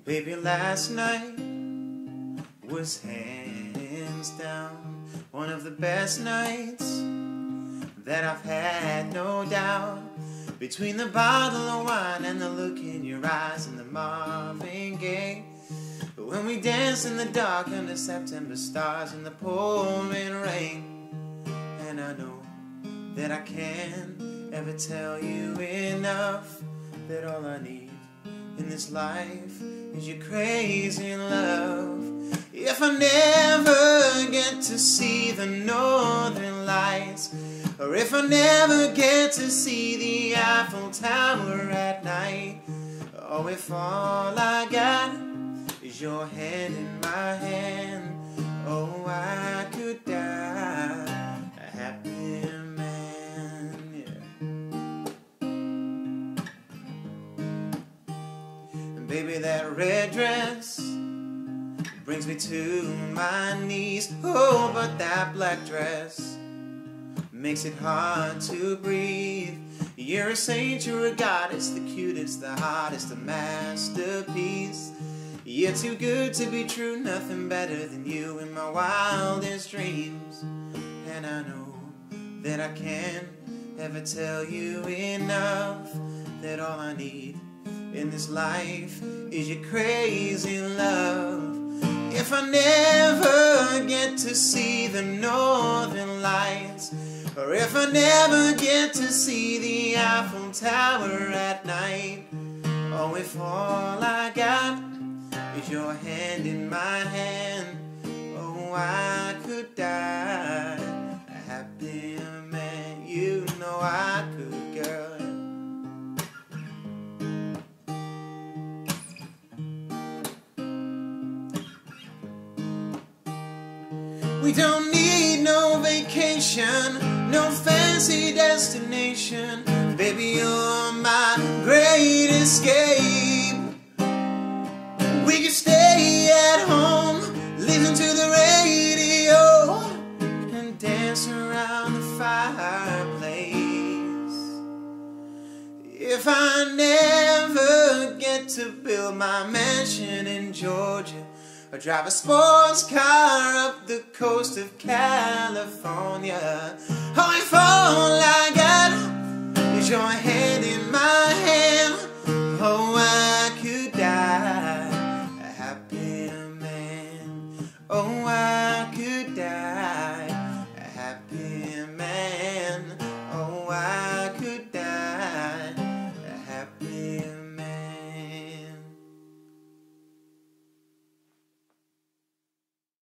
Baby, last night was hands down one of the best nights that I've had, no doubt. Between the bottle of wine and the look in your eyes and the Marvin Gaye, when we danced in the dark under September stars in the pouring rain. And I know that I can't ever tell you enough that all I need in this life is your crazy love. If I never get to see the northern lights, or if I never get to see the Eiffel Tower at night, or if all I got is your hand in my hand, oh, I could die a happy man, yeah. And baby, that red dress brings me to my knees, oh, but that black dress makes it hard to breathe. You're a saint, you're a goddess, the cutest, the hottest, a masterpiece. You're too good to be true, nothing better than you in my wildest dreams. And I know that I can't ever tell you enough that all I need in this life is your crazy love. If I never get to see the northern lights, or if I never get to see the Eiffel Tower at night, or if all I got is your hand in my hand, oh, I could die a happy man. You know I could, girl. We don't need no vacation, no fancy destination. Baby, you're my great escape. We can stay at home, listen to the radio, and dance around the fireplace. If I never get to build my mansion in Georgia, or drive a sports car up the coast of California, oh, if